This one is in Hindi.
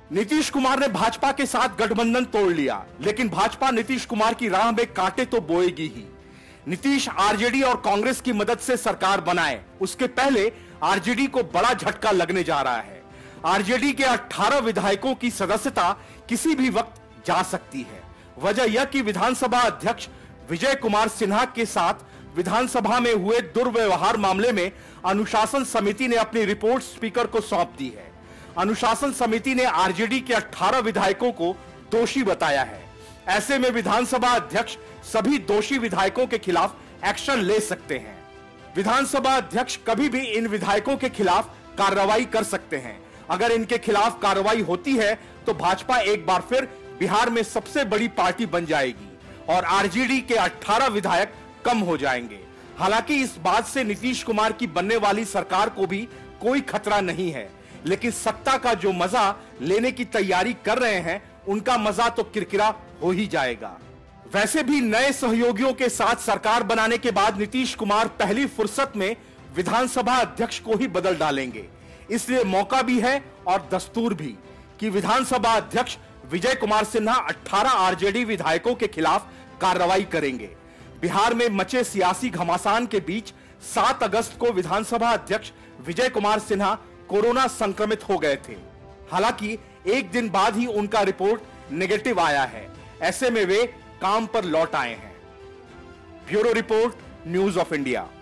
नीतीश कुमार ने भाजपा के साथ गठबंधन तोड़ लिया, लेकिन भाजपा नीतीश कुमार की राह में कांटे तो बोएगी ही। नीतीश आरजेडी और कांग्रेस की मदद से सरकार बनाए, उसके पहले आरजेडी को बड़ा झटका लगने जा रहा है। आरजेडी के 18 विधायकों की सदस्यता किसी भी वक्त जा सकती है। वजह यह कि विधानसभा अध्यक्ष विजय कुमार सिन्हा के साथ विधानसभा में हुए दुर्व्यवहार मामले में अनुशासन समिति ने अपनी रिपोर्ट स्पीकर को सौंप दी है। अनुशासन समिति ने आरजेडी के 18 विधायकों को दोषी बताया है। ऐसे में विधानसभा अध्यक्ष सभी दोषी विधायकों के खिलाफ एक्शन ले सकते हैं। विधानसभा अध्यक्ष कभी भी इन विधायकों के खिलाफ कार्रवाई कर सकते हैं। अगर इनके खिलाफ कार्रवाई होती है तो भाजपा एक बार फिर बिहार में सबसे बड़ी पार्टी बन जाएगी और आरजेडी के 18 विधायक कम हो जाएंगे। हालांकि इस बात से नीतीश कुमार की बनने वाली सरकार को भी कोई खतरा नहीं है, लेकिन सत्ता का जो मजा लेने की तैयारी कर रहे हैं उनका मजा तो किरकिरा हो ही जाएगा। वैसे भी नए सहयोगियों के साथ सरकार बनाने के बाद नीतीश कुमार पहली फुर्सत में विधानसभा अध्यक्ष को ही बदल डालेंगे। इसलिए मौका भी है और दस्तूर भी कि विधानसभा अध्यक्ष विजय कुमार सिन्हा 18 आरजेडी विधायकों के खिलाफ कार्रवाई करेंगे। बिहार में मचे सियासी घमासान के बीच 7 अगस्त को विधानसभा अध्यक्ष विजय कुमार सिन्हा कोरोना संक्रमित हो गए थे। हालांकि एक दिन बाद ही उनका रिपोर्ट नेगेटिव आया है। ऐसे में वे काम पर लौट आए हैं। Bureau report, news of India.